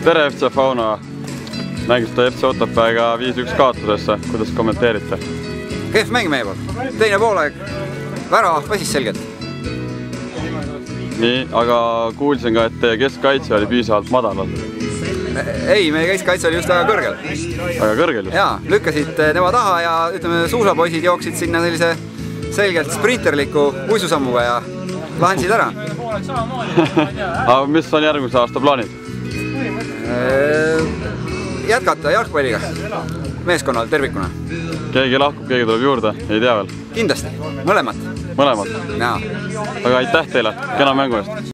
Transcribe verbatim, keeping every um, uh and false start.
tere F C Fauna, mängisite F C Otepääga viis üks kaotusesse, kuidas kommenteerite? Kehv mäng meie poolt, teine poolaeg, väravavaht väsis selgelt. Nii, aga kuulsin ka, et teie keskkaitse oli piisavalt madalal. Ei, meie keskkaitse oli just väga kõrgel. Väga kõrgel just? Jaa, lükkasid tema taha ja ütleme, suusapoisid jooksid sinna sellise selgelt sprinterliku uisusammuga ja lahendasid ära. Aga mis on järgmise aasta plaanid? Jätkata jalgpalliga meeskonnal tervikuna. Keegi lahkub, keegi tuleb juurde, ei tea veel? Kindlasti, mõlemad. Mõlemad? Jaa. Aga aitäh teile, kena mängu eest!